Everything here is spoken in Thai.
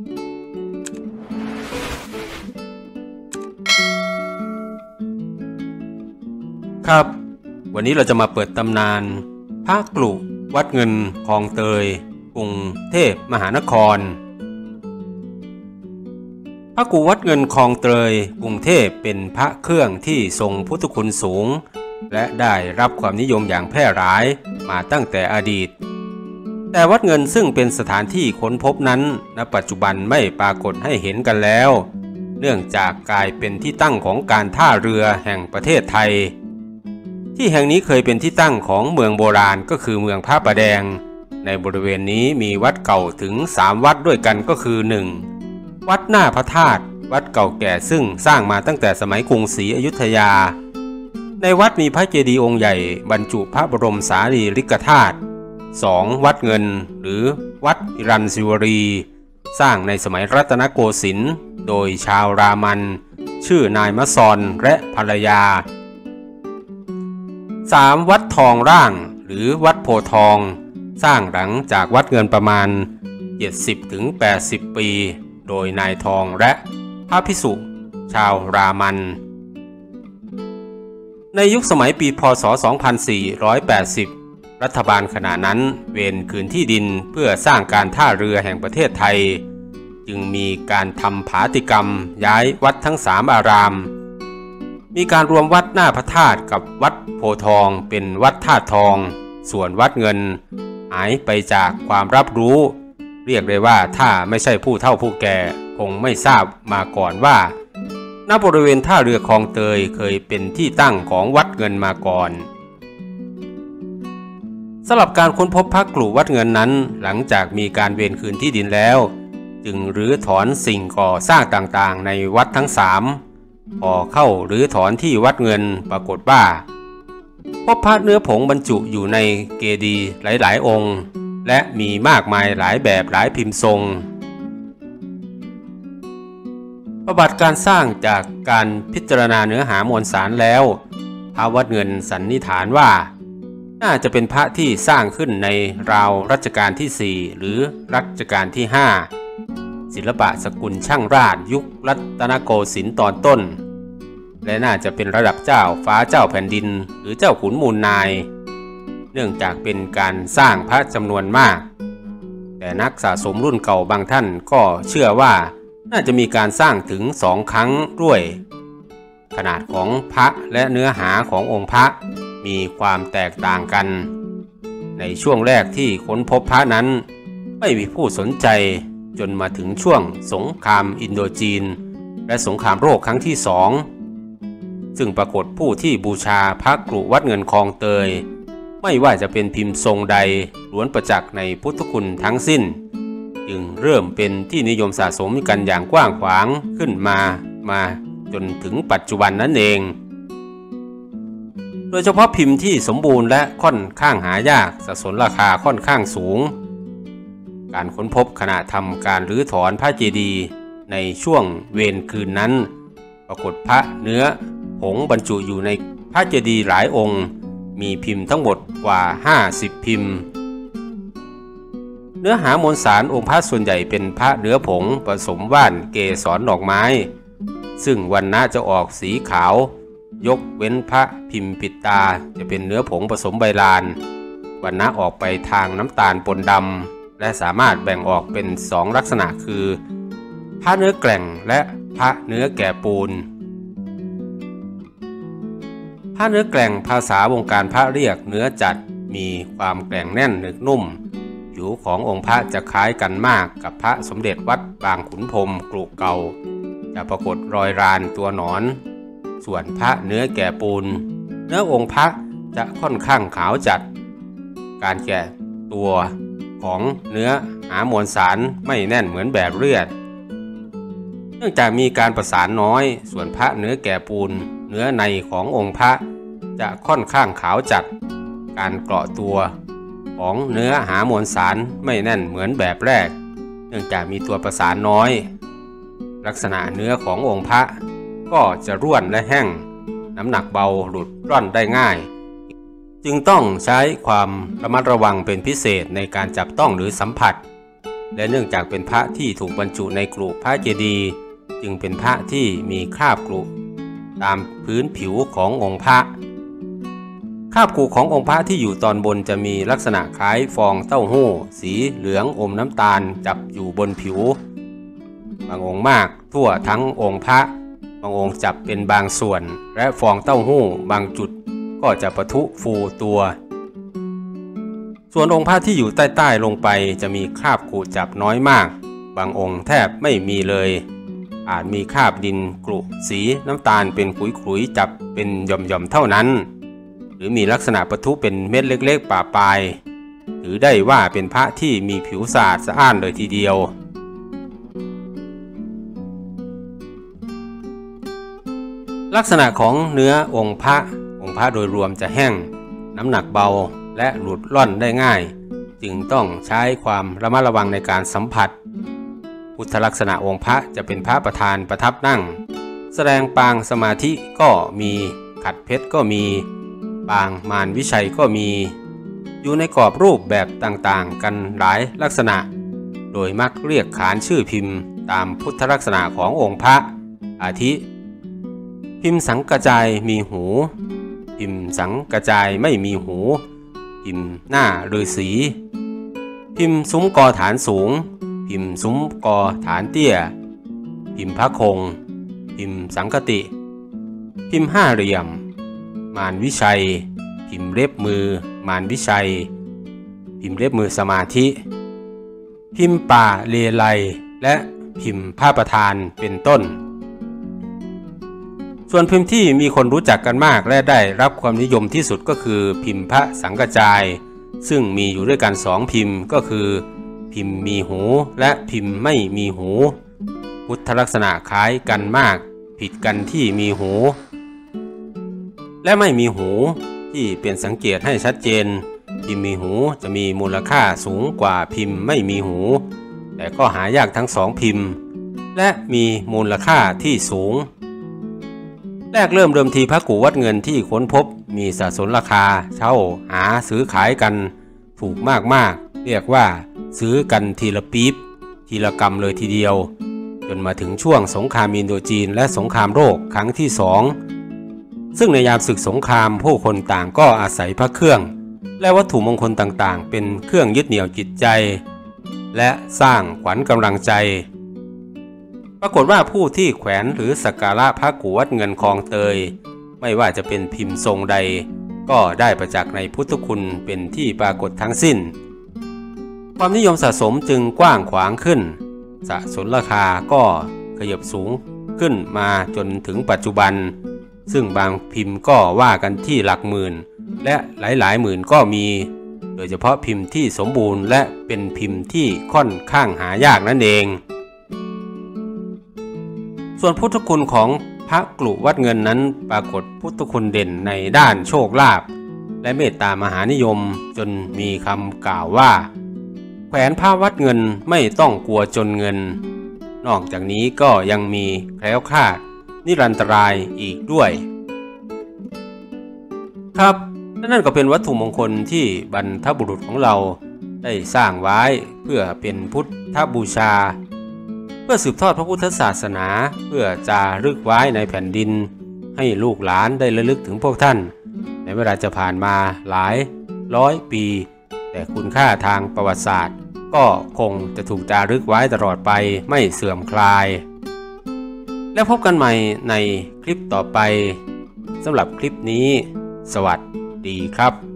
ครับวันนี้เราจะมาเปิดตำนานพระกรุวัดเงินคลองเตยกรุงเทพมหานครพระกรุวัดเงินคลองเตยกรุงเทพเป็นพระเครื่องที่ทรงพุทธคุณสูงและได้รับความนิยมอย่างแพร่หลายมาตั้งแต่อดีตแต่วัดเงินซึ่งเป็นสถานที่ค้นพบนั้นณปัจจุบันไม่ปรากฏให้เห็นกันแล้วเนื่องจากกลายเป็นที่ตั้งของการท่าเรือแห่งประเทศไทยที่แห่งนี้เคยเป็นที่ตั้งของเมืองโบราณก็คือเมืองพระประแดงในบริเวณนี้มีวัดเก่าถึง3วัดด้วยกันก็คือ 1. วัดหน้าพระธาตุวัดเก่าแก่ซึ่งสร้างมาตั้งแต่สมัยกรุงศรีอยุธยาในวัดมีพระเจดีย์องค์ใหญ่บรรจุพระบรมสารีริกธาตุ 2. วัดเงินหรือวัดอิรัญศิวรีสร้างในสมัยรัตนโกสินทร์โดยชาวรามันชื่อนายมะซอนและภรรยา 3. วัดทองร่างหรือวัดโพทองสร้างหลังจากวัดเงินประมาณ 70-80 ปีโดยนายทองและพระภิกษุชาวรามันในยุคสมัยปีพ.ศ. 2480รัฐบาลขณะนั้นเวรคืนที่ดินเพื่อสร้างการท่าเรือแห่งประเทศไทยจึงมีการทำผาติกรรมย้ายวัดทั้ง3อารามมีการรวมวัดหน้าพระธาตุกับวัดโพทองเป็นวัดธาตุทองส่วนวัดเงินหายไปจากความรับรู้เรียกได้ว่าถ้าไม่ใช่ผู้เฒ่าผู้แก่คงไม่ทราบมาก่อนว่าณบริเวณท่าเรือคลองเตยเคยเป็นที่ตั้งของวัดเงินมาก่อนสำหรับการค้นพบพระกรุวัดเงินนั้นหลังจากมีการเวรคืนที่ดินแล้วจึงรื้อถอนสิ่งก่อสร้างต่างๆในวัดทั้ง3พอเข้ารื้อถอนที่วัดเงินปรากฏว่าพบพระเนื้อผงบรรจุอยู่ในเจดีย์หลายๆองค์และมีมากมายหลายแบบหลายพิมพ์ทรงประวัติการสร้างจากการพิจารณาเนื้อหามวลสารแล้วพระวัดเงินสันนิษฐานว่าน่าจะเป็นพระที่สร้างขึ้นในราวรัชกาลที่4หรือรัชกาลที่5ศิลปะสกุลช่างราชยุครัตนโกสินทร์ตอนต้นและน่าจะเป็นระดับเจ้าฟ้าเจ้าแผ่นดินหรือเจ้าขุนมูลนายเนื่องจากเป็นการสร้างพระจำนวนมากแต่นักสะสมรุ่นเก่าบางท่านก็เชื่อว่าน่าจะมีการสร้างถึง2 ครั้งด้วยขนาดของพระและเนื้อหาขององค์พระมีความแตกต่างกันในช่วงแรกที่ค้นพบพระนั้นไม่มีผู้สนใจจนมาถึงช่วงสงครามอินโดจีนและสงครามโลกครั้งที่2ซึ่งปรากฏผู้ที่บูชาพระกรุวัดเงินคลองเตยไม่ว่าจะเป็นพิมพ์ทรงใดล้วนประจักษ์ในพุทธคุณทั้งสิ้นจึงเริ่มเป็นที่นิยมสะสมกันอย่างกว้างขวางขึ้นมาจนถึงปัจจุบันนั่นเองโดยเฉพาะพิมพ์ที่สมบูรณ์และค่อนข้างหายากสะสมราคาค่อนข้างสูงการค้นพบขณะทำการรื้อถอนพระเจดีย์ในช่วงเวรคืนนั้นปรากฏพระเนื้อผงบรรจุอยู่ในพระเจดีย์หลายองค์มีพิมพ์ทั้งหมดกว่า50พิมพ์เนื้อหามวลสารองค์พระส่วนใหญ่เป็นพระเนื้อผงผสมว่านเกสรดอกไม้ซึ่งวรรณะจะออกสีขาวยกเว้นพระพิมพ์ปิดตาจะเป็นเนื้อผงผสมใบลานวรรณะออกไปทางน้ำตาลปนดำและสามารถแบ่งออกเป็น2ลักษณะคือพระเนื้อแกร่งและพระเนื้อแก่ปูนพระเนื้อแกร่งภาษาวงการพระเรียกเนื้อจัดมีความแกร่งแน่นหนึบนุ่มผิวขององค์พระจะคล้ายกันมากกับพระสมเด็จวัดบางขุนพรหมกรุเก่าจะปรากฏรอยรานตัวหนอนส่วนพระเนื้อแก่ปูนเนื้อองค์พระจะค่อนข้างขาวจัดการแก่ตัวของเนื้อหามวลสารไม่แน่นเหมือนแบบเลือดเนื่องจากมีการประสานน้อยส่วนพระเนื้อแก่ปูนเนื้อในขององค์พระจะค่อนข้างขาวจัดการเกาะตัวของเนื้อหามวลสารไม่แน่นเหมือนแบบแรกเนื่องจากมีตัวประสานน้อยลักษณะเนื้อขององค์พระก็จะร่วนและแห้งน้ำหนักเบาหลุดร่อนได้ง่ายจึงต้องใช้ความระมัดระวังเป็นพิเศษในการจับต้องหรือสัมผัสและเนื่องจากเป็นพระที่ถูกบรรจุในกรุพระเจดีย์จึงเป็นพระที่มีคราบกรุตามพื้นผิวขององค์พระคราบกรุขององค์พระที่อยู่ตอนบนจะมีลักษณะคล้ายฟองเต้าหู้สีเหลืองอมน้ำตาลจับอยู่บนผิวบางองค์มากทั่วทั้งองค์พระบางองค์จับเป็นบางส่วนและฟองเต้าหู้บางจุดก็จะปะทุฟูตัวส่วนองค์พระที่อยู่ใต้ๆลงไปจะมีคราบกรุจับน้อยมากบางองค์แทบไม่มีเลยอาจมีคราบดินกรุสีน้ำตาลเป็นขุยๆจับเป็นหย่อมๆเท่านั้นหรือมีลักษณะปะทุเป็นเม็ดเล็กๆป่าปลายถือได้ว่าเป็นพระที่มีผิวสะอาดสะอ้านเลยทีเดียวลักษณะของเนื้อองค์พระโดยรวมจะแห้งน้ำหนักเบาและหลุดล่อนได้ง่ายจึงต้องใช้ความระมัดระวังในการสัมผัสพุทธลักษณะองค์พระจะเป็นพระประธานประทับนั่งแสดงปางสมาธิก็มีขัดเพชรก็มีปางมารวิชัยก็มีอยู่ในกรอบรูปแบบต่างๆกันหลายลักษณะโดยมักเรียกขานชื่อพิมพ์ตามพุทธลักษณะขององค์พระอาทิพิมพ์สังกระจายมีหูพิมพ์สังกระจายไม่มีหูพิมพ์หน้าฤาษีพิมพ์ซุ้มกอฐานสูงพิมพ์ซุ้มกอฐานเตี้ยพิมพ์พระคงพิมพ์สังคติพิมพ์ห้าเหลี่ยมมารวิชัยพิมพ์เล็บมือมารวิชัยพิมพ์เล็บมือสมาธิพิมพ์ป่าเลไลและพิมพ์พระประธานเป็นต้นส่วนพิมพ์ที่มีคนรู้จักกันมากและได้รับความนิยมที่สุดก็คือพิมพ์พระสังกระจายซึ่งมีอยู่ด้วยกัน2พิมพ์ก็คือพิมพ์มีหูและพิมพ์ไม่มีหูพุทธลักษณะคล้ายกันมากผิดกันที่มีหูและไม่มีหูที่เป็นสังเกตให้ชัดเจนพิมพ์มีหูจะมีมูลค่าสูงกว่าพิมพ์ไม่มีหูแต่ก็หายากทั้ง2พิมพ์และมีมูลค่าที่สูงแรกเริ่มทีพระกุวัดเงินที่ค้นพบมีสะสมราคาเช่าหาซื้อขายกันถูกมากเรียกว่าซื้อกันทีละปี๊บทีละกำเลยทีเดียวจนมาถึงช่วงสงครามอินโดจีนและสงครามโลกครั้งที่2ซึ่งในยามศึกสงครามผู้คนต่างก็อาศัยพระเครื่องและวัตถุมงคลต่างๆเป็นเครื่องยึดเหนี่ยวจิตใจและสร้างขวัญกำลังใจปรากฏว่าผู้ที่แขวนหรือสักการะพระกุวัดเงินคลองเตยไม่ว่าจะเป็นพิมพ์ทรงใดก็ได้ประจักษ์ในพุทธคุณเป็นที่ปรากฏทั้งสิ้นความนิยมสะสมจึงกว้างขวางขึ้นสะสมราคาก็ขยับสูงขึ้นมาจนถึงปัจจุบันซึ่งบางพิมพ์ก็ว่ากันที่หลักหมื่นและหลายหมื่นก็มีโดยเฉพาะพิมพ์ที่สมบูรณ์และเป็นพิมพ์ที่ค่อนข้างหายากนั่นเองส่วนพุทธคุณของพระกรุวัดเงินนั้นปรากฏพุทธคุณเด่นในด้านโชคลาภและเมตตามหานิยมจนมีคำกล่าวว่าแขวนพระวัดเงินไม่ต้องกลัวจนเงินนอกจากนี้ก็ยังมีแคล้วคลาดนิรันตรายอีกด้วยครับนั่นก็เป็นวัตถุมงคลที่บรรพบุรุษของเราได้สร้างไว้เพื่อเป็นพุทธบูชาเพื่อสืบทอดพระพุทธศาสนาเพื่อจารึกไว้ในแผ่นดินให้ลูกหลานได้ระลึกถึงพวกท่านในเวลาจะผ่านมาหลายร้อยปีแต่คุณค่าทางประวัติศาสตร์ก็คงจะถูกจารึกไว้ตลอดไปไม่เสื่อมคลายแล้วพบกันใหม่ในคลิปต่อไปสำหรับคลิปนี้สวัสดีครับ